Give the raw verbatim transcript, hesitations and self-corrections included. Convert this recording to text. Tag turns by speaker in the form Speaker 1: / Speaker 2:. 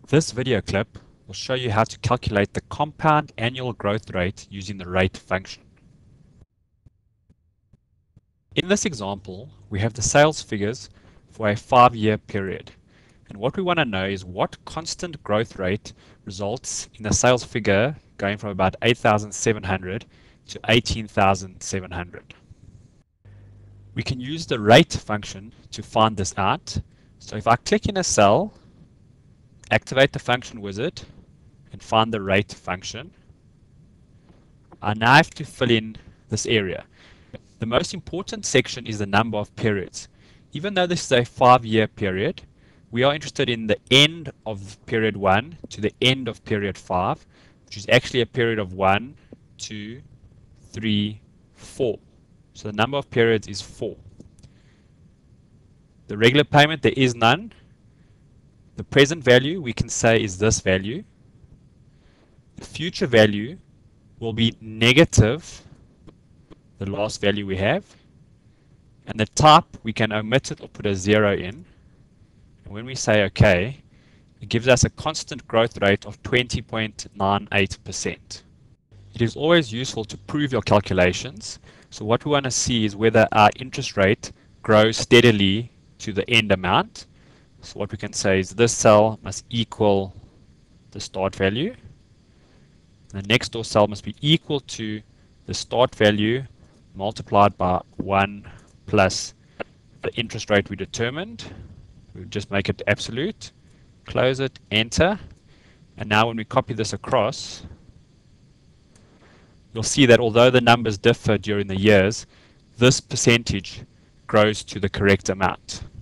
Speaker 1: This video clip will show you how to calculate the compound annual growth rate using the rate function. In this example, we have the sales figures for a five-year period. And what we want to know is what constant growth rate results in the sales figure going from about eight thousand seven hundred to eighteen thousand seven hundred. We can use the rate function to find this out. So if I click in a cell, activate the function wizard, and find the rate function, I now have to fill in this area. The most important section is the number of periods. Even though this is a five-year period, we are interested in the end of period one to the end of period five, which is actually a period of one, two, three, four. So the number of periods is four. The regular payment, there is none. The present value, we can say, is this value. The future value will be negative, the last value we have. And the type, we can omit it or put a zero in. And when we say OK, it gives us a constant growth rate of twenty point nine eight percent. It is always useful to prove your calculations. So what we want to see is whether our interest rate grows steadily to the end amount. So what we can say is this cell must equal the start value. The next door cell must be equal to the start value multiplied by one plus the interest rate we determined. We'll just make it absolute. Close it, enter. And now when we copy this across, you'll see that although the numbers differ during the years, this percentage grows to the correct amount.